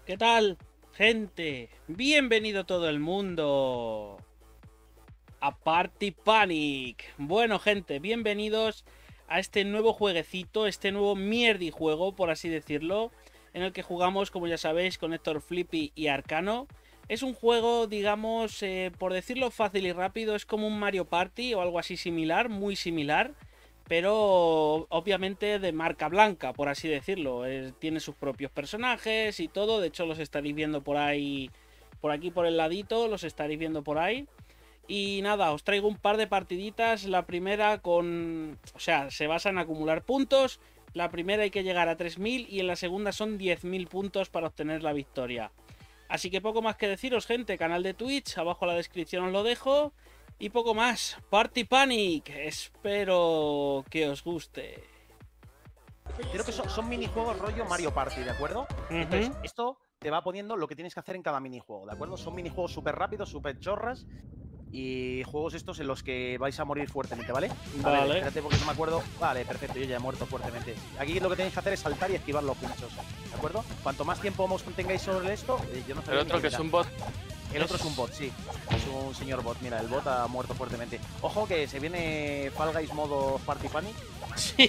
¿Qué tal, gente? Bienvenido todo el mundo a Party Panic. Bueno, gente, bienvenidos a este nuevo jueguecito, este nuevo mierdi juego, por así decirlo, en el que jugamos, como ya sabéis, con Héctor, Flippy y Arcano. Es un juego, digamos, por decirlo fácil y rápido, es como un Mario Party o algo así similar, muy similar, pero obviamente de marca blanca, por así decirlo. Tiene sus propios personajes y todo, de hecho los estaréis viendo por ahí, por aquí por el ladito, los estaréis viendo por ahí. Y nada, os traigo un par de partiditas. La primera con... O sea, se basa en acumular puntos. La primera hay que llegar a 3000 y en la segunda son 10.000 puntos para obtener la victoria. Así que poco más que deciros, gente. Canal de Twitch, abajo en la descripción os lo dejo. Y poco más. Party Panic. Espero que os guste. Creo que son minijuegos rollo Mario Party, ¿de acuerdo? Entonces, esto te va poniendo lo que tienes que hacer en cada minijuego, ¿de acuerdo? Son minijuegos súper rápidos, súper chorras. Y juegos estos en los que vais a morir fuertemente, ¿vale? A ver, espérate porque no me acuerdo. Vale, perfecto, yo ya he muerto fuertemente. Aquí lo que tenéis que hacer es saltar y esquivar los pinchos, ¿de acuerdo? Cuanto más tiempo tengáis sobre esto, yo no sé. El otro que es un bot. El otro es un bot, sí. Es un señor bot. Mira, el bot ha muerto fuertemente. Ojo que se viene Fall Guys modo Party Panic. Sí.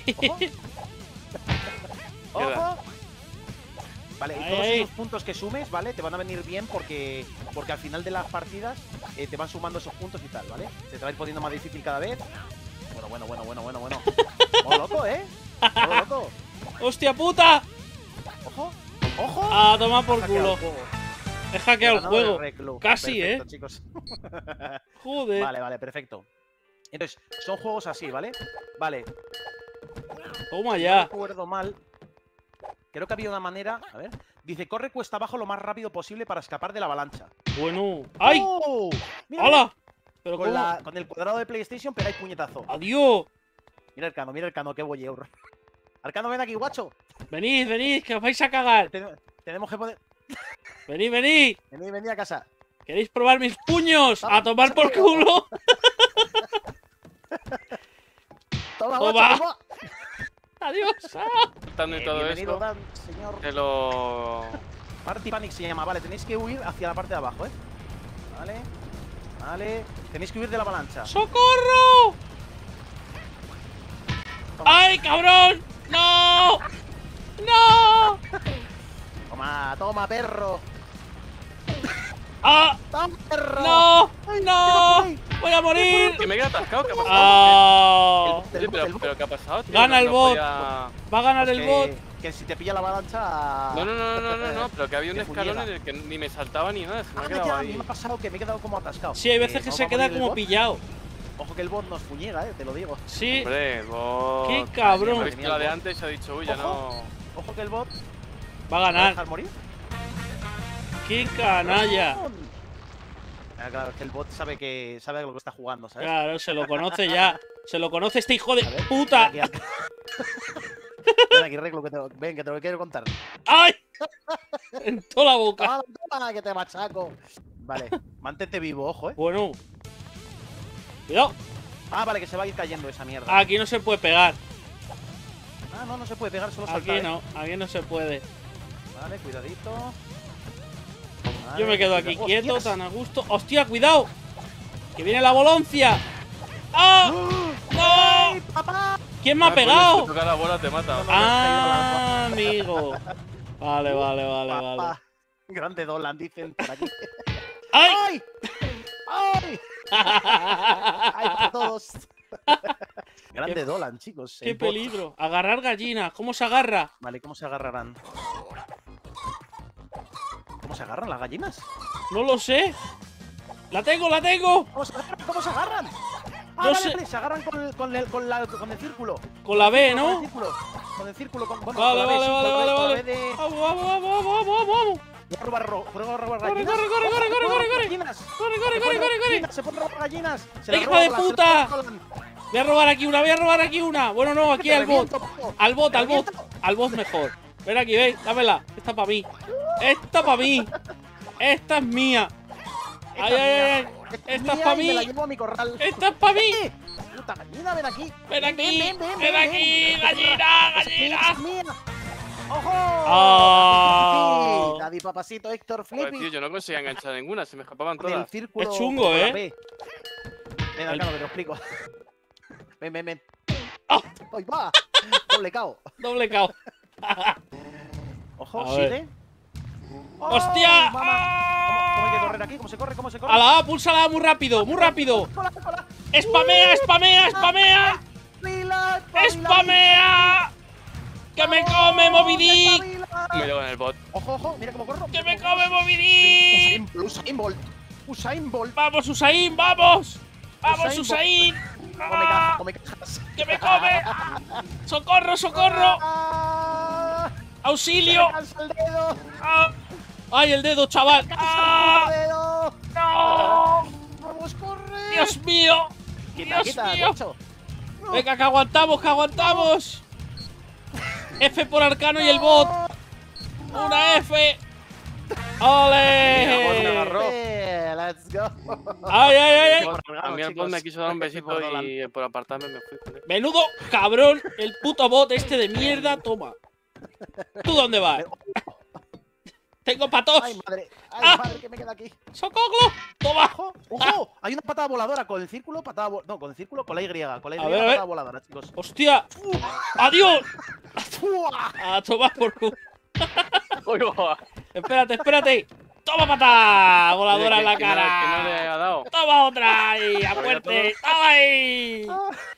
¡Ojo! ¡Ojo! Vale, y todos esos puntos que sumes, ¿vale? Te van a venir bien porque al final de las partidas te van sumando esos puntos y tal, ¿vale? Se te va a ir poniendo más difícil cada vez. Bueno. ¡Oh, loco, eh! ¡Oh, loco! ¡Hostia puta! ¡Ojo! ¡Ojo! ¡Ah, toma por culo! He hackeado el juego. Casi, perfecto, chicos. Joder. Vale, perfecto. Entonces, son juegos así, ¿vale? Vale. Toma si ya. no recuerdo mal. Creo que había una manera. A ver. Dice, corre cuesta abajo lo más rápido posible para escapar de la avalancha. Bueno. ¡Ay! ¡Oh! Mira, ¡Hala! ¿Pero con el cuadrado de PlayStation pegáis puñetazo. ¡Adiós! Mira el Cano, qué bolleur. Arcano, ven aquí, guacho. Venid, que os vais a cagar. Tenemos que poner. Venid. Venid a casa. ¿Queréis probar mis puños? ¡A tomar por culo! Toma, Toma. guacho, toma. ¡Adiós! Y todo bienvenido, esto. Dan, señor. Que lo. Party Panic se llama. Vale, tenéis que huir hacia la parte de abajo, ¿eh? Vale. Tenéis que huir de la avalancha. ¡Socorro! Toma. ¡Ay, cabrón! ¡No! ¡No! Toma, perro. ¡Ah! ¡Toma, perro! ¡No! Ay, ¡No! ¡Voy a morir! Que me he quedado atascado, ¿qué ha pasado? ¡Ah! Oye, pero ¿qué ha pasado, tío? Gana el bot. podía- Va a ganar Pues el bot. Que si te pilla la avalancha. No, pero que había un Que escalón fuñega. en el que ni me saltaba ni nada, se me ha A quedado mí ahí. me ha pasado que me he quedado como atascado. Sí, hay veces que ¿no se va a queda morir el como bot? pillado. Ojo que el bot nos fuñega, te lo digo. Sí. Hombre, bot. ¡Qué Me cabrón! ha visto la de antes y ha dicho, uy, ya no. Ojo que el bot Va a ¿va a ganar. dejar morir? ¡Qué canalla! Claro, es que el bot sabe lo que está jugando, ¿sabes? Claro, se lo conoce ya. Se lo conoce este hijo A de ver, puta. Ven aquí, Reclu, que te lo quiero contar. ¡Ay! En toda la boca. Toma, que te machaco. Vale, mantente vivo, ojo, Bueno. Cuidado. Vale, que se va a ir cayendo esa mierda. Aquí no se puede pegar. No se puede pegar, solo saltar. Aquí no se puede. Vale, cuidadito. Vale, Yo me quedo aquí cuidado. quieto, ¡Hostias! tan a gusto. ¡Hostia, cuidado! ¡Que viene la voloncia! ¡Ah! ¡No! ¡Papá! ¿Quién me ha Si pegado? toca la bola, te mata. ¡Ah, amigo! Vale. Papá. Grande Dolan, dicen por aquí. ¡Ay! ¡Ay! ¡Ay, para todos! Grande Qué- Dolan, chicos. ¡Qué el bot. peligro! Agarrar gallinas. ¿Cómo se agarra? Vale, ¿cómo se agarrarán? ¿Cómo se agarran las gallinas? No lo sé. ¡La tengo! ¿Cómo se agarran? No Vale, sé. vale, se agarran con el círculo. Con la B, Con ¿no? el círculo. Con el círculo. Bueno, Vale, con la B, sí, con la B vale. de- Vamos. Voy a robar Corre, gallinas. corre. ¡Ojo, se pueden robar Corre. gallinas! Corre. Se pueden robar gallinas. Se las ¡Hijo roba de Dolan, se puta! las roba Dolan. Voy a robar aquí una. Bueno, no, aquí Te al bot. reviento, papo. Al bot. Te reviento. Al bot mejor. Ven aquí, ven, dámela. Esta para mí. Esta es mía. Ay. Esta es mía para y me la mí. llevo a mi corral. Esta es para mí. Puta gallina, ven aquí. Ven aquí. Ven. Ven aquí, gallina. Es mía. ¡Ojo! Ah. Adi papasito, Héctor Joder, Flippy. tío, yo no conseguía enganchar ninguna, se me escapaban Con el todas. círculo. Es chungo, con la ¿eh? B. Ven, Arcano, que te lo explico. Ven, ven, ven. ¡Ah! ¡Ahí va! Doble KO. Doble KO. Ojo, A ver. sigue. ¡Hostia! ¡Oh, mamá! ¿Cómo hay que correr aquí? ¿Cómo se corre? ¿Cómo se corre? A la A, púlsala muy rápido, muy rápido. Cola, cola. ¡Spamea, spamea, spamea! ¡Espabila, ¡Spamea! ¡Que me come Moby Dick! Me llevo en el bot. Ojo, ojo, mira cómo corro. ¡Que mira me cómo come corro. Moby Dick! Usain Bolt. Usain Bolt. ¡Vamos, Usain, vamos! ¡Vamos, Usain Usain! Come ¡Ah! cajas, come cajas. ¡Que me come! ¡Socorro, socorro! ¡Ah! ¡Auxilio! ¡Me cansa el dedo! ¡Ah! ¡Ay, el dedo, chaval! ¡Ah! ¡El dedo! ¡No! ¡Vamos, corre! ¡Dios mío! Quita, ¡Dios quita, mío! guacho. No. ¡Venga, que aguantamos, que aguantamos! F por Arcano y el bot. ¡Una F! Mira, bot me ¡Ole! agarró. Let's go. ¡Ay, ay, ay! ay! A mí el bot me quiso dar un besito Por Dolan. y por apartarme me fui con él. Menudo cabrón, el puto bot este de mierda. Toma. ¿Tú dónde vas? Tengo patos. Ay, madre. Ay, Ah. madre, que me queda aquí. ¡Socorro! ¡Toma! Ojo, ojo. Hay una patada voladora con el círculo, patada no, con el círculo, con la Y. Con la Y, A ver, a patada ver. voladora, chicos. ¡Hostia! ¡Adiós! ¡Fua! A tomar por culo. Uy, boba. Espérate, espérate. ¡Toma patada! Voladora en la Que no le cara. ha dado. ¡Toma otra! ¡Ahí! ¡A muerte! ¡Toma ahí!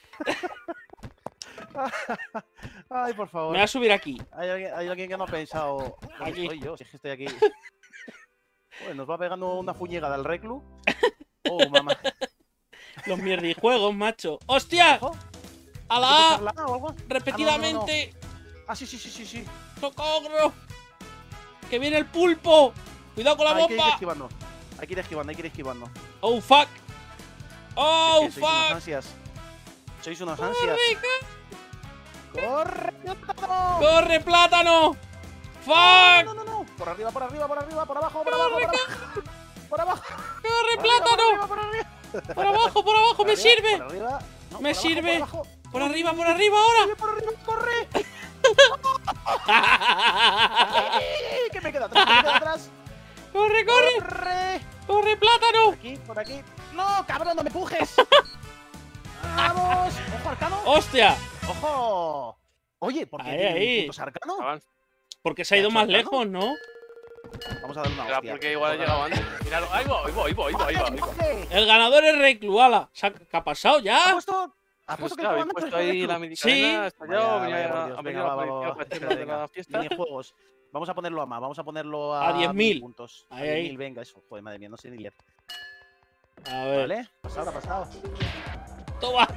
Ay, por favor. Me voy a subir aquí. Hay alguien que no ha pensado. Aquí. Soy yo, si es que estoy aquí. Bueno, nos va pegando una fuñega del reclu. Oh, mamá. Los mierdijuegos, macho. ¡Hostia! Ojo. ¡A ¿Te la puedes A! hacer la A o algo? ¡Repetidamente! Ah, sí, sí, sí, sí, sí. ¡Socorro! ¡Que viene el pulpo! ¡Cuidado con la Hay que ir bomba! esquivando. Hay que ir esquivando, hay que ir esquivando. ¡Oh, fuck! ¡Oh, Es que sois unos fuck! ansias. Sois unos ansias. ¡Corre! ¡No! ¡Corre, plátano! ¡Fuck! No, no, no. Por arriba, por arriba, por arriba, por abajo, por abajo, por abajo. Por abajo. ¡Corre, Por plátano! arriba, por arriba. Por abajo, me Por arriba, sirve. Por arriba. No, Me por abajo, sirve. Por abajo. Por arriba ahora. Por arriba, corre. Que me queda atrás, que me queda atrás. ¡Corre, corre! Corre. ¡Corre, plátano! Aquí, por aquí. No, cabrón, no me empujes. Vamos. Ojo, Arcano. ¡Hostia! Ojo. Oye, ¿por qué Ahí, tiene ahí. puntos Arcano? Avanza. Porque se ha ido ¿Ha más hecho Arcano? lejos, ¿no? Vamos a darle una Era hostia. porque igual he llegado antes. Míralo. Ahí voy, ahí voy, ahí voy, ahí voy. ¡Vale! El ganador es Recluala. ¿Qué ha pasado ¿Ha ya? puesto? ¿Ha Pues puesto que que habéis el puesto comandante ahí es la Reclu? medicina, Sí. estallado, Vaya, venía por ha Dios, venido venga, la va, policía va. para Venga, echarme de venga. la fiesta. Minijuegos. Vamos a ponerlo a más, vamos a ponerlo a, A 10.000. puntos. Ahí, A 10.000, ahí. venga, eso. Joder, madre mía, no sé ni leer. A ver. ¿Vale? Pasado, pasado. Toma.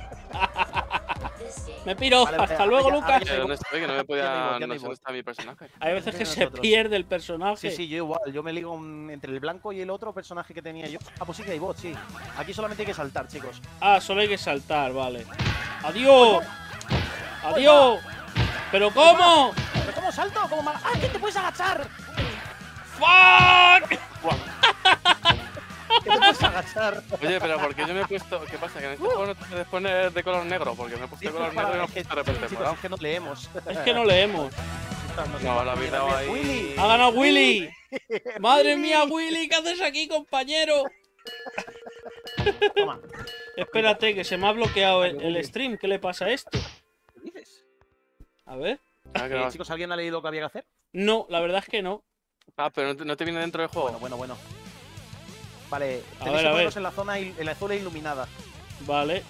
Me piro. Vale, vale, Hasta luego, ahora ya- Lucas. ¿De dónde estoy? Que no me podía. Ya No me sé voy. dónde está mi personaje. Hay veces que Entre se nosotros. pierde el personaje. Sí, sí, yo igual. Yo me ligo entre el blanco y el otro personaje que tenía yo. Ah, pues sí que hay bot, sí. Aquí solamente hay que saltar, chicos. Ah, solo hay que saltar, vale. ¡Adiós! ¡Adiós! ¿Pero cómo? ¿Pero cómo salto? ¿Cómo mal? ¡Ah, que te puedes agachar! ¡Fuck! ¡Que te puedes agachar! Oye, pero porque yo me he puesto. ¿Qué pasa? Que en este juego no te puedes poner de color negro. Porque me he puesto de color negro y me he Es que, puesto de repente chicos, morado. es que no leemos. Es que no leemos. No, la habéis dado ahí. Willy. ¡Ha ganado Willy! ¡Madre mía, Willy! ¿Qué haces aquí, compañero? Toma. Espérate, que se me ha bloqueado el stream. ¿Qué le pasa a esto? ¿Qué dices? A ver. Ah, que no vas- Chicos, ¿alguien ha leído lo que había que hacer? No, la verdad es que no. Ah, pero no te viene dentro del juego. Bueno. Vale, A tenéis ver, que a poneros ver. en la zona en la zona iluminada. Vale.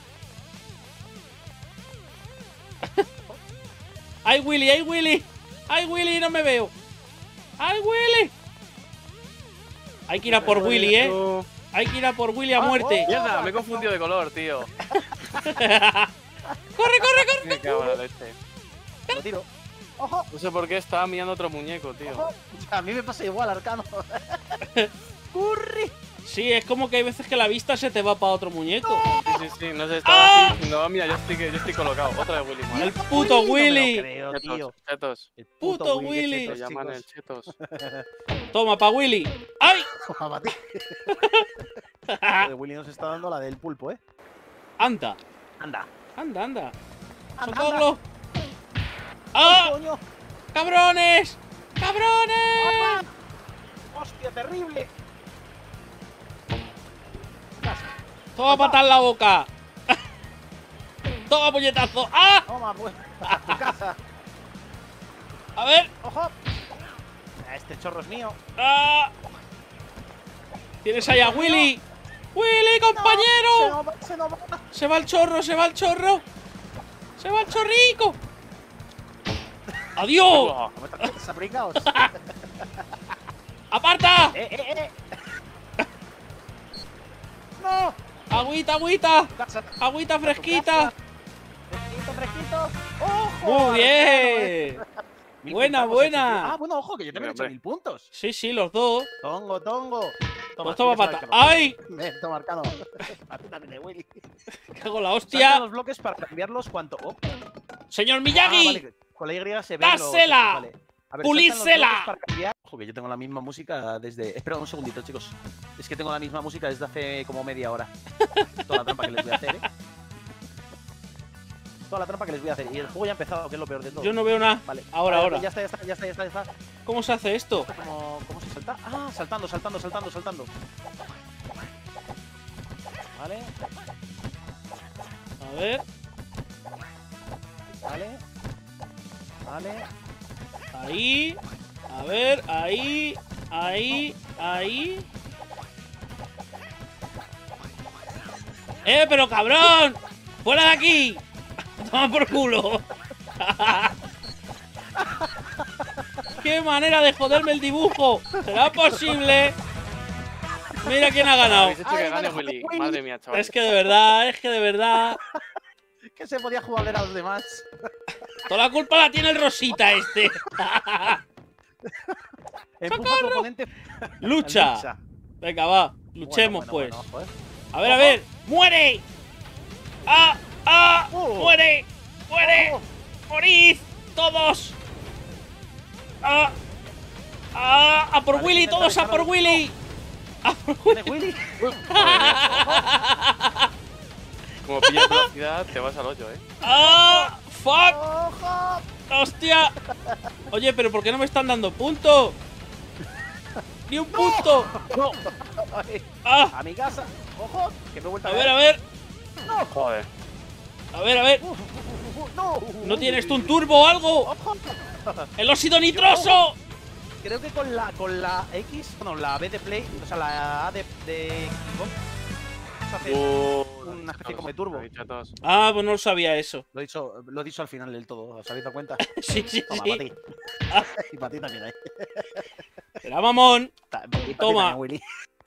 ¡Ay, Willy! ¡Ay, Willy! ¡Ay, Willy! No me veo. ¡Ay, Willy! Hay que ir a por Willy, ¿eh? Tú- Hay que ir a por Willy a muerte. Mierda, me he confundido de color, tío. ¡Corre, corre, corre! Me cago en la leche. Lo tiro. ¡Ojo! No sé por qué estaba mirando otro muñeco, tío. ¡Ojo! A mí me pasa igual, Arcano. ¡Curry! Sí, es como que hay veces que la vista se te va para otro muñeco. Sí, no sé, estaba ¡Ah! así. No, mira, yo estoy colocado. Otra vez Willy. El madre. puto No Willy. me lo creo, tío. Chetos, chetos. El Puto Willy. Lo chetos, llaman el chicos. chetos. Toma, pa' Willy. ¡Ay! A batir. Willy nos está dando la del pulpo, ¿eh? Anda, Anda. anda, anda. Anda, ¡Socorro! ¡Ah! ¡Coño! ¡Cabrones! ¡Cabrones! ¡Hostia, terrible! Toma patar la boca. Toma puñetazo. ¡Ah! Toma, pues, a tu casa. A ver. ¡Ojo! Este chorro es mío. ¡Ah! Tienes ahí a Willy. ¡Willy, compañero! No, se nos va. Se va el chorro, se va el chorro. Se va el chorrico. ¡Adiós! Buah. ¿Cómo están desabrigados? ¡Aparta! ¡No! ¡Agüita, agüita! Casa. ¡Agüita fresquita! Fresquito, fresquito. ¡Ojo! ¡Muy bien! 1000 Buena, puntacos, buena. Ah, bueno, ojo, que yo también he hecho Hombre. 1000 puntos. Sí, sí, los dos. Tongo, tongo. Pues toma tienes pata. el ¡Ay! Toma marcado. A ti también, Willy. ¡Cago en la Salta hostia! los bloques para cambiarlos cuanto. Oh. ¡Señor Ah, Miyagi! vale, con la Y se ve. ¡Dásela! Vale. A ver, ¡Pulísela! saltan los bloques para cambiar. Ojo, que yo tengo la misma música desde. Espera un segundito, chicos. Es que tengo la misma música desde hace como media hora. Toda la trampa que les voy a hacer, Toda la trampa que les voy a hacer. Y el juego ya ha empezado, que es lo peor de todo. Yo no veo nada. Vale. Ahora, Vale, ahora. Ya está. ¿Cómo se hace esto? ¿Cómo se salta? Ah, saltando. Vale, A ver. vale. Ahí. A ver, ahí. Ahí. Pero cabrón! ¡Fuera de aquí! ¡Toma por culo! ¡Qué manera de joderme el dibujo! ¿Será posible? Mira quién ha ganado. Habéis hecho que Ay, gane me Willy. dejó Willy. Madre mía, chaval. Es que de verdad. Que se podía jugar a los demás. Toda la culpa la tiene el Rosita este. Empuja a tu oponente. ¡Lucha! Venga, va. Luchemos, Bueno, pues. ojo, A ver. ¡Muere! ¡Ah! Oh. ¡Muere! Ojo. ¡Morid! ¡Todos! ¡A por Vale, Willy! intenta ¡Todos a dejarlo. por Willy! ¡A por ¿Tiene Willy! Willy? Como pillas velocidad, te vas al hoyo, ¡Ah! ¡Fuck! ¡Ojo! ¡Hostia! Oye, pero ¿por qué no me están dando punto? ¡Ni un punto! No. Ay, ¡Ah! a mi casa. ¡Ojo! Que me he vuelto A a ver, a ver. Joder. A ver. No. ¿No tienes tú un turbo o algo? ¡Ojo! ¡El óxido nitroso! Creo que con la X, bueno, la B de Play, o sea, la A de Xbox, se hace una especie como de turbo. Chatos. Ah, pues no lo sabía eso. Lo he dicho al final del todo, ¿os habéis dado cuenta? Sí. Toma, para ti. Ah. Y para ti también, Era mamón. Y para ti Toma. también, Willy.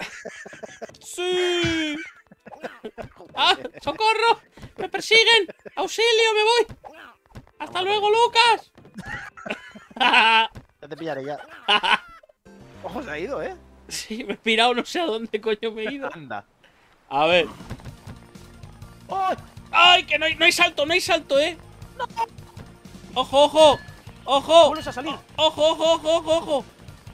¡Sí! ¡Ah! ¡Socorro! ¡Me persiguen! ¡Auxilio! ¡Me voy! ¡Hasta luego, Lucas! Ya te pillaré ya. Ojo, se ha ido, ¿eh? Sí, me he pirado, no sé a dónde coño me he ido. Anda. A ver. ¡Ay! ¡Ay! Que no hay salto, ¿eh? ¡Ojo! ¡Vuelves a salir! ¡Ojo!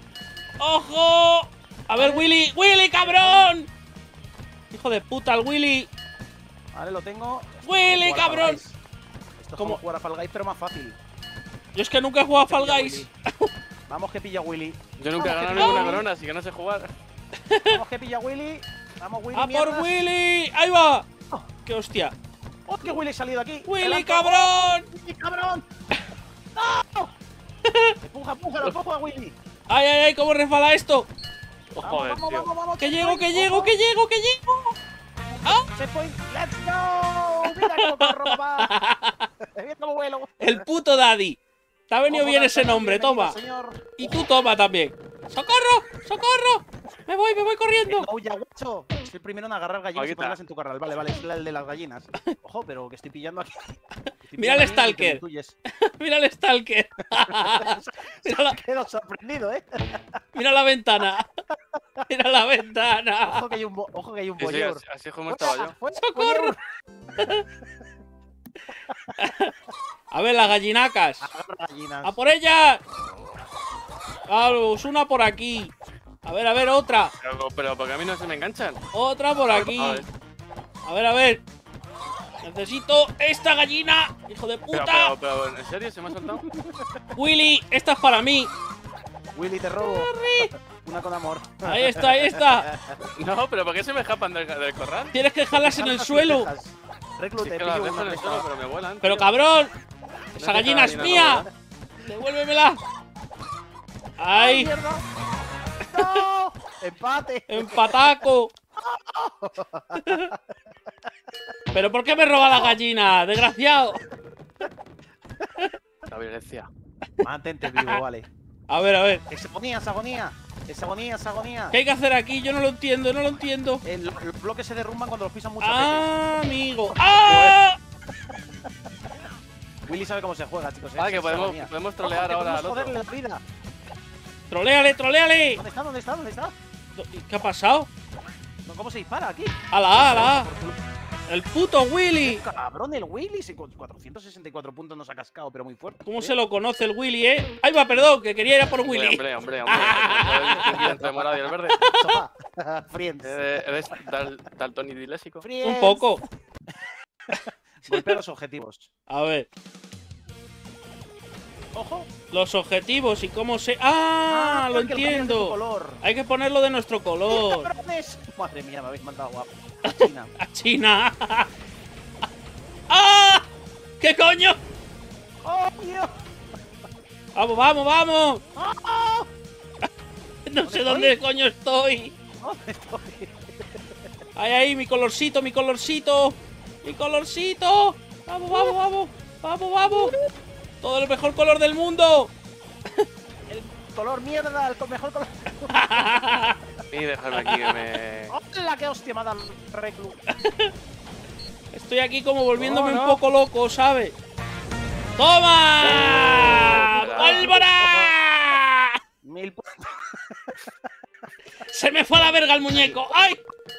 A ver, Willy. ¡Willy, cabrón! Hijo de puta, el Willy. Vale, lo tengo. ¡Willy, Jugar a Fall cabrón! Guys. Esto es ¿Cómo? como jugar a Fall Guys, pero más fácil. Yo es que nunca he jugado a Fall Pilla Guys. Willy. Vamos que pilla Willy. Yo nunca he Vamos, ganado que ninguna pilla corona, así que no sé jugar. Vamos que pilla Willy. Vamos, Willy. ¡A por mierdas. Willy! ¡Ahí va! ¡Qué hostia! ¡Oh, que Willy ha salido aquí! ¡Willy, ¡Adelante! cabrón! ¡Willy, cabrón! ¡No! Empuja a Willy. ¡Ay! ¿Cómo resbala esto? Oh, Vamos, joder, vamos, tío. vamos, vamos. ¡Que llego! Checkpoint. Checkpoint. ¡Let's go! ¡Mira cómo corro, papá! ¡Mira cómo vuelo! El puto Daddy. Te ha venido Ojo, bien Nathan, ese nombre, bienvenido, toma. señor. Y tú toma también. ¡Socorro! Me voy corriendo. No, ya, guacho. Soy el primero en agarrar gallinas Aquí y está. ponerlas en tu corral. Vale, es el de las gallinas. Ojo, pero que estoy pillando aquí. Estoy Mira el pillando aquí y te Stalker. lo intuyes. Mira el Stalker. Quedo sorprendido, ¿eh? Mira la ventana. Ojo que hay un, ojo que hay un Sí, sí, bollor. así es como estaba yo. ¡Socorro! A ver, las gallinacas. Agarra gallinas. ¡A por ellas! Vamos, una por aquí. A ver, otra. Pero porque a mí no se me enganchan. Otra por aquí. A ver. A ver. Necesito esta gallina. ¡Hijo de puta! Pero, ¿en serio se me ha soltado? Willy, esta es para mí. Willy, te robo. Una con amor. Ahí está, ahí está. No, pero ¿por qué se me escapan del corral? Tienes que dejarlas en el suelo. Reclu, Sí te que las pillo dejo una en el suelo, presa. pero me vuelan. Pero tío. cabrón, No esa sé gallina es no mía. vuela. Devuélvemela. ¡Ay, Ahí, mierda! ¡No! ¡Empate! empataco. ¿Pero por qué me roba la gallina, desgraciado? La violencia. Mantente vivo, vale. A ver. Esa agonía, esa agonía. Esa agonía, esa agonía. ¿Qué hay que hacer aquí? Yo no lo entiendo, no lo entiendo. Los bloques se derrumban cuando los pisan muchas Ah, amigo. ¡Ah! veces. Willy sabe cómo se juega, chicos. Ah, es que esa podemos agonía. trolear Ojo, que ahora al podemos otro. joderle la vida. ¡Troléale, troléale! ¿Dónde está? ¿Dónde está? ¿Dónde está? ¿Qué ha pasado? No, ¿cómo se dispara aquí? ¡Hala, hala! ¡El puto Willy! Cabrón, el Willy. Con 464 puntos nos ha cascado, pero muy fuerte. ¿Cómo se lo conoce el Willy, eh? ¡Ay, va, perdón! Que quería ir a por Willy. Hombre. Entre morado y el verde. Sofá. Friends. ¿Eres daltón y dilésico? Friends. Un poco. Golpea los objetivos. A ver. Ojo. Los objetivos y cómo se... ¡Ah! Lo que el cambio es de tu entiendo. color. Hay que ponerlo de nuestro color. ¡Cabrones! Madre mía, me habéis mandado guapo. China. ¡A China! ¡Ah! ¿Qué coño? ¡Oh, Dios! ¡Vamos, vamos, vamos! ¡Oh! No sé ¿Dónde dónde coño estoy. ¿Dónde estoy? ¡Ahí, ahí! ¡Mi colorcito, mi colorcito! ¡Mi colorcito! ¡Vamos, vamos, vamos! ¡Vamos, vamos! ¡Todo el mejor color del mundo! El color mierda, el mejor color. Y dejarme aquí que me. ¡Hola, qué hostia me ha dado el reclu! Estoy aquí como volviéndome No, un no. poco loco, ¿sabes? ¡Toma! Oh, ¡Pólvora! 1000 puntos. ¡Se me fue a la verga el muñeco! ¡Ay!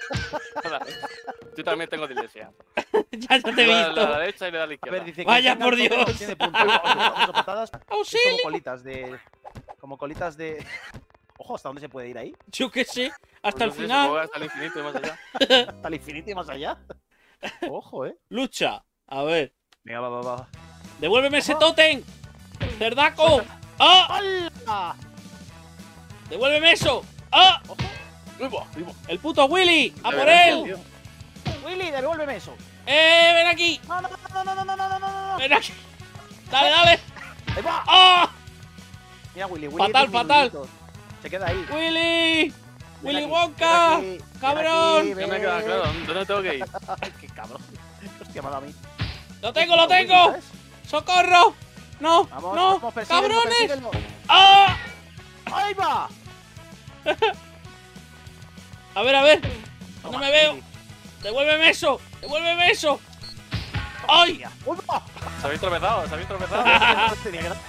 Yo también tengo dislexia. Ya te he Le da a la visto. derecha y le da a la A izquierda. ver, dice que Vaya tenga por el toque Dios. no tiene puntos. Ojo, patadas. Es ¡Auxilio! como colitas de. Como colitas de. Ojo, ¿hasta dónde se puede ir ahí? Yo qué sé. Hasta el Pues no sé, final. supongo que hasta el infinito y más allá. Hasta el infinito y más allá. Ojo, Lucha. A ver. Venga, va. ¡Devuélveme ese tótem! ¡Cerdaco! ¡Ah! ¡Hola! ¡Devuélveme eso! ¡Ah! ¡Vivo! ¡El puto Willy! ¡A por Gracias, él! tío. Willy, devuélveme eso. ¡Ven aquí! No. ¡Ven aquí! ¡Dale, dale! Ahí va. ¡Ah! Mira, Willy. Fatal, 10 fatal. minutos. Se queda ahí. ¡Willy! Ven ¡Willy aquí, Wonka! ven aquí, ven ¡Cabrón! aquí, Ya ven. me queda claro. ¿Dónde tengo que ir? Ay, qué cabrón. Hostia, me ha dado a mí. ¡Lo tengo, lo tengo! ¿Sabes? ¡Socorro! ¡No! Vamos, ¡No! vamos, persíguelo, ¡Cabrones! persíguelo. ¡Ah! ¡Ahí va! A ver. No Toma, me veo. Willy. ¡Devuélveme eso! ¡Devuélveme eso! ¡Ay! ¡Uy, va! ¿Se habéis tropezado? ¿Se habéis tropezado? Tenía que dar-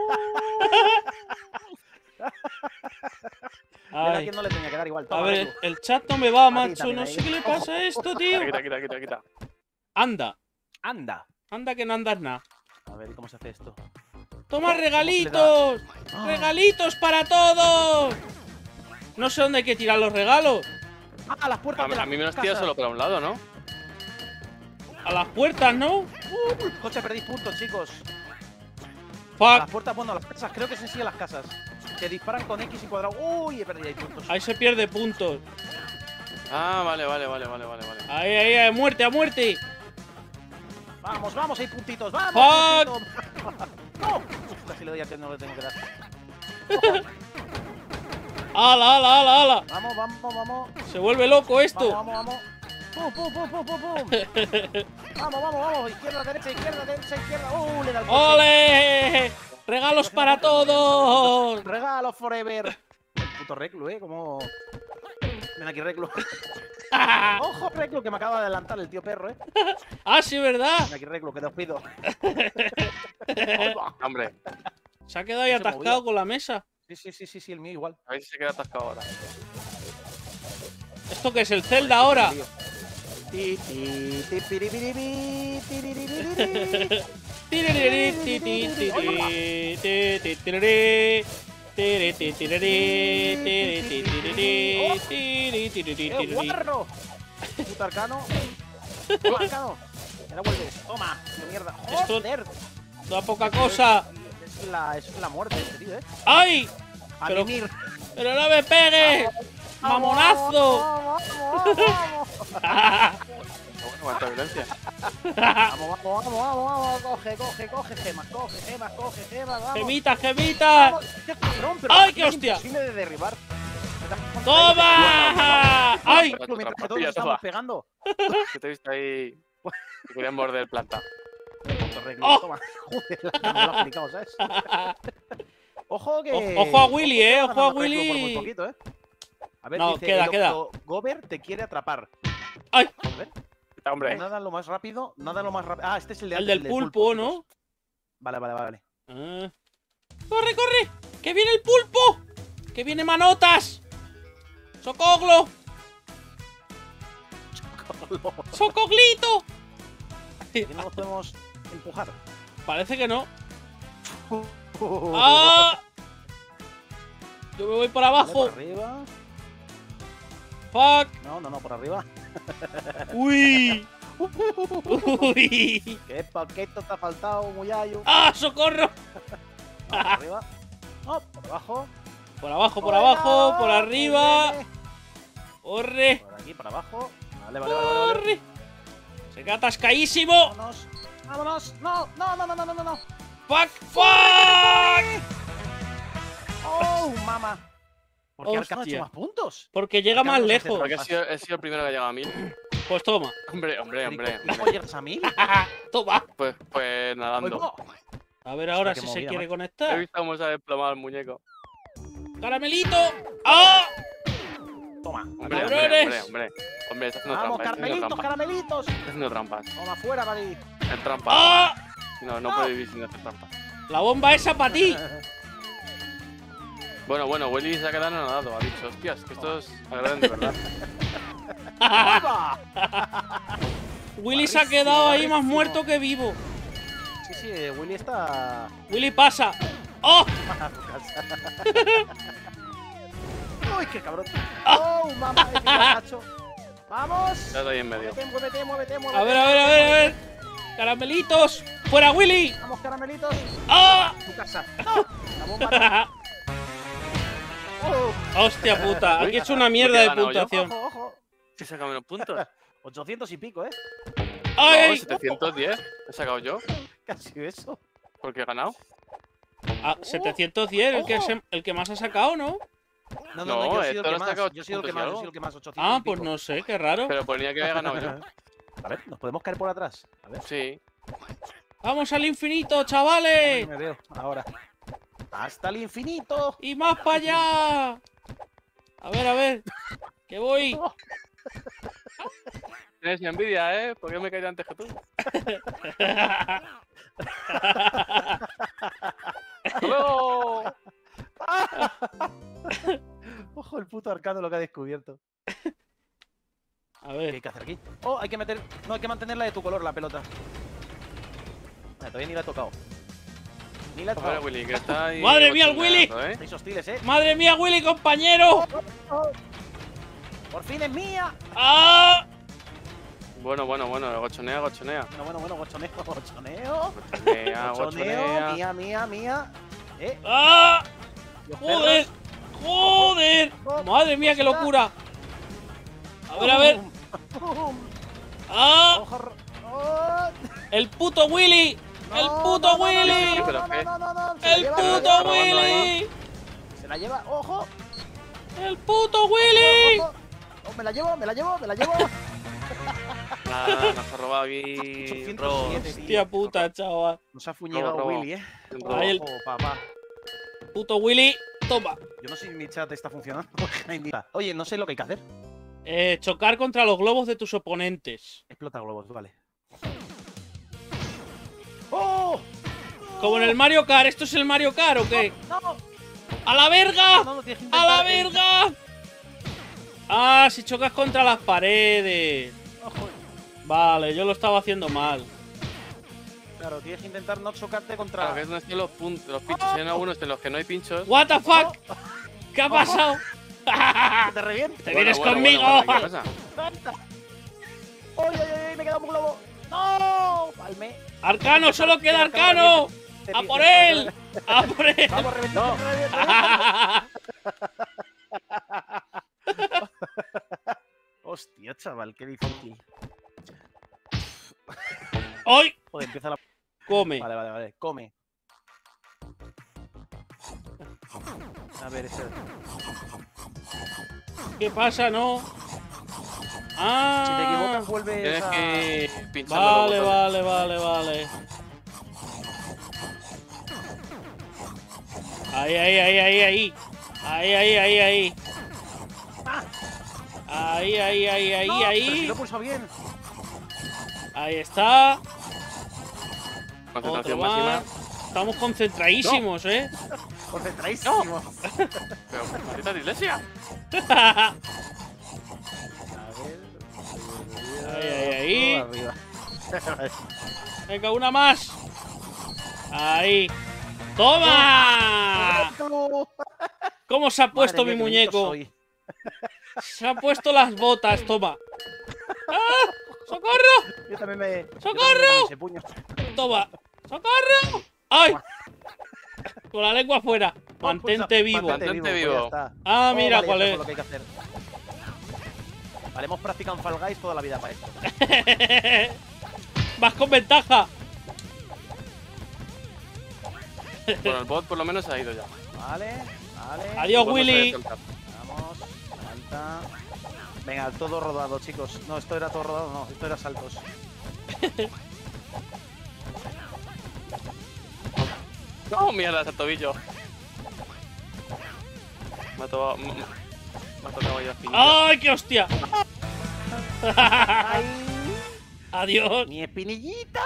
Mira, ¿a Ay. quién no le tenía que dar igual? A Toma, ver, Reclu. el chat no me va, A ti macho. también No ahí. sé qué le pasa a esto, tío. Quita. Anda. Anda. Anda que no andas nada. A ver, ¿cómo se hace esto? ¡Toma regalitos! Ah. ¡Regalitos para todos! No sé dónde hay que tirar los regalos. ¡Ah, las puertas de A las mí me los tira casas! solo para un lado, ¿no? A las puertas, ¿no? Coche, perdí puntos, chicos. Fuck. Las puertas, bueno, las casas, creo que se siguen las casas. Que disparan con X y cuadrado. ¡Uy! He perdido ahí puntos. Ahí se pierde puntos. Ah, vale. Ahí, muerte, a muerte. Vamos, hay puntitos. ¡Vamos! Fuck. Puntito! ¡No! Casi le doy a que no le tengo que dar. ¡Hala! Vamos. Se vuelve loco esto. Vamos. ¡Pum! Vamos. Izquierda, derecha. Le da el coche. ¡Ole! ¡Regalos para todos! Regalo forever. El puto Reclu, Como. Ven aquí, Reclu. Ojo, Reclu, que me acaba de adelantar el tío perro, ¡Ah, sí, verdad! Ven aquí, Reclu, que te os pido. Hombre, Se ha quedado ahí No se atascado movía. con la mesa. Sí, el mío igual. a ver si se queda atascado ahora. ¿Esto qué es el Zelda ahora? Ti, ti, ti, piripiripi, tiriririririri. ¡Guarro! Puto arcano. Toma, arcano. Ahora vuelves. Toma. ¡Qué mierda! Esto- ¡Joder! Da poca cosa. Es la muerte este tío, ¡Ay! A Pero- mimir. ¡Pero no me pegues! ¡Mamonazo! Vamos, vamos, Bueno, cuánta violencia. vamos, vamos, vamos, coge gemas, vamos. ¡Gemitas, gemitas! Vamos, qué cabrón, pero ¡Ay, es qué hostia! imposible de derribar. ¡Toma! ¡Ay! Mientras que todos Ya nos estamos toma. pegando. Que te he visto ahí. Que querían morder planta. ¡Oh! Toma. Joder, me lo ha aplicado, ¿sabes? Ojo que. Ojo a Willy, que va ojo a ganando Reclu por muy Willy. poquito, A ver, No, dice, queda, el queda. Gober te quiere atrapar. ¡Ay! A ver, Hombre, nada lo más rápido, nada lo más rápido. Ah, este es el de El antes, del pulpo, chicos. ¿no? Vale. Ah. ¡Corre, corre! ¡Que viene el pulpo! ¡Que viene manotas! ¡Socoglo! ¡Socoglito! ¿Y no nos podemos empujar? Parece que no. ¡Ah! Yo me voy por Vale, abajo. por arriba. ¡Fuck! No, por arriba. ¡Uy! ¡Uy! ¿Qué paquete te ha faltado, muyayo? ¡Ah, socorro! Por arriba. No, por abajo. Por abajo, por abajo, por Venga, arriba. que viene. ¡Corre! Por aquí, por abajo. Vale. ¡Corre! Se queda atascadísimo. Vámonos. No. ¡Fuck! ¡Fuck! ¡Oh, mamá! ¿Por qué Arcano ha Hostia. hecho más puntos? Porque llega Acá más vamos a hacer lejos. porque he sido el primero que ha llegado a 1000. Pues toma. Hombre. ¿Cómo llegas a 1000? Toma. Pues nadando. A ver ahora Hostia, si qué se movida, quiere macho. He conectar. visto cómo se ha desplomado el muñeco. ¡Caramelito! ¡Ah! Toma. Hombre, ¡Cabrones! Hombre, está haciendo Vamos, trampas. caramelitos. Está haciendo trampas. Toma, fuera, David. Es trampa. ¡Ah! No puede vivir sin hacer trampas. La bomba esa para ti. Bueno, Willy se ha quedado nadado. Ha dicho, hostias, que estos agraden de verdad. ¡Viva! Willy se ha quedado ahí más muerto que vivo. Sí, Willy está. Willy pasa. ¡Oh! a su casa. ¡Uy, qué cabrón! ¡Oh, mamá! ¡Qué cacho! ¡Vamos! Ya estoy en medio. Muévete. A ver. ¡Caramelitos! ¡Fuera, Willy! Vamos, caramelitos. ¡Ah! A tu casa. ¡No! La bomba. ¡Oh! ¡Hostia puta! Aquí Uy, he hecho una mierda de ¿por qué he ganado yo? puntuación. Ojo. ¿Se saca menos puntos? 800 y pico, ¿eh? ¡Ay! No, 710. He sacado yo. Casi eso. Porque he ganado. Ah, 710, el que más ha sacado, ¿no? No, No, yo he sido esto el lo que has sacado más. Yo he sido el que 800 y más. Yo he algo. sido el que más. 800 Ah, y pues pico. no sé, qué raro. Pero ponía que había ganado yo. A ver, ¿nos podemos caer por atrás? A ver. Sí. ¡Vamos al infinito, Ahí chavales! me veo. Ahora. ¡Hasta el infinito! ¡Y más para allá! A ver, que voy. Tienes envidia, ¿eh? ¿Por qué me caí antes que tú? ¡Hasta luego! Ojo, el puto Arcano lo que ha descubierto. A ¿Qué hay ver, que hacer aquí? Oh, hay que meter. No, hay que mantenerla de tu color, la pelota. Todavía ni la he tocado. Ni la he A ver, tocado. Willy, que está ahí. ¡Madre mía, el Willy! bochoneando, ¿eh? Estáis hostiles, ¿eh? ¡madre mía, Willy, compañero! ¡Por fin es mía! ¡Ah! Bueno, gochonea. Bueno, gochoneo. Gochonea. Mía. ¡Ah! Los ¡Joder! perros. ¡Joder! ¡Madre mía, qué locura! A ver. ¡Ah! Ojo, oh. ¡El puto Willy! ¡El No, puto no, Willy! ¿Pero qué? No, se la ¡El lleva, puto robando Willy! Se la lleva, ojo. ¡El puto Willy! Ojo. Oh, me la llevo. Nada, nos ha robado aquí. 807, Rob. tío. Hostia puta, chaval. Nos ha fuñegado Robo. Willy, Ahí el- Ojo, papá. Puto Willy, toma. Yo no sé si mi chat está funcionando. Oye, no sé lo que hay que hacer. Chocar contra los globos de tus oponentes. Explota globos, vale. ¡Oh! Como en el Mario Kart. ¿Esto es el Mario Kart o qué? ¡No! ¡A la verga! No, tienes que ¡A la intentar, verga! Ah, si chocas contra las paredes. Ojo. Vale, yo lo estaba haciendo mal. Claro, tienes que intentar no chocarte contra. Claro, que es donde están los puntos, los pinchos. Hay algunos en los que no hay pinchos. What the fuck? ¿Qué ha pasado? ¡Que te reviente! ¡Te vienes Bueno, conmigo! ¿qué pasa? ¡Ay! Me he quedado un globo! ¡No! Palme. ¡Arcano! ¡Solo queda Arcano! ¡A por él! ¡A por él! ¡Vamos, reventamos! Hostia, chaval, qué difícil. ¡Ay! Joder, empieza la... Come. Vale. Come. A ver, ese... ¿Qué pasa, no? ¡Ah! Si te equivocas, vuelves Tienes a... que pinchar los botones. Vale. Ahí. Ahí. No, pero si lo he pulsado bien. Ahí está. Otro Concentración más. máxima. Estamos concentradísimos, ¿eh? Concentradísimo. Pero, maldita dislexia. A ver. Ahí. Arriba. Venga, una más. Ahí. ¡Toma! ¿Cómo se ha puesto Madre mi mía, qué bonito muñeco? soy. Se ha puesto las botas, toma. ¡Ah! ¡Socorro! Yo también me... ¡Socorro! Ese puño. Toma. ¡Socorro! ¡Ay! Con la lengua afuera. Mantente vivo. Mantente vivo. Pues ya está. Ah, mira Vale, cuál ya sé es. por lo que hay que hacer. Vale, hemos practicado en Fall Guys toda la vida para esto. Vas con ventaja. Bueno, el bot por lo menos se ha ido ya. Vale. Adiós, El bot no se Willy. debe soltar. Vamos. Salta. Venga, todo rodado, chicos. No, esto era todo rodado, no. Esto era saltos. ¡No, mierda, ese tobillo! Me ha tocado ya finita. ¡Ay, qué hostia! ¡Ay! Adiós. ¡Mi espinillita!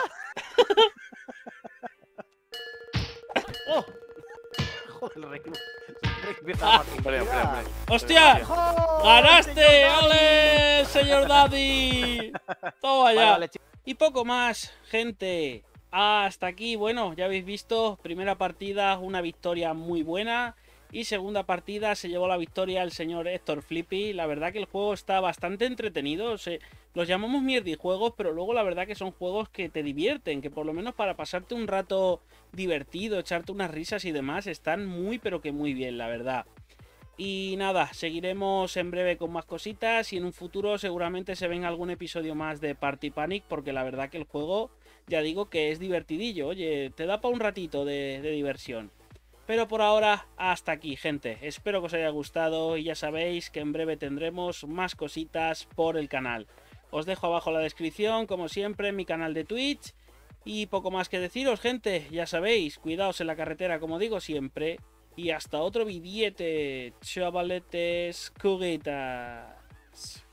¡Oh! Joder, rey. Hombre. ¡Hostia! ¡Oh! ¡Ganaste! ¡Ole, señor Daddy! Toma ya. Vale, chicos. Y poco más, gente. Hasta aquí, bueno, ya habéis visto, primera partida, una victoria muy buena. Y segunda partida se llevó la victoria el señor Héctor Flippy. La verdad que el juego está bastante entretenido. Los llamamos mierdijuegos, pero luego la verdad que son juegos que te divierten. Que por lo menos para pasarte un rato divertido, echarte unas risas y demás, están muy pero que muy bien, la verdad. Y nada, seguiremos en breve con más cositas y en un futuro seguramente se venga algún episodio más de Party Panic, porque la verdad que el juego, ya digo que es divertidillo, oye, te da para un ratito de diversión. Pero por ahora, hasta aquí, gente. Espero que os haya gustado y ya sabéis que en breve tendremos más cositas por el canal. Os dejo abajo en la descripción, como siempre, mi canal de Twitch. Y poco más que deciros, gente. Ya sabéis, cuidaos en la carretera, como digo siempre. Y hasta otro vidiete, chavaletes, curitas.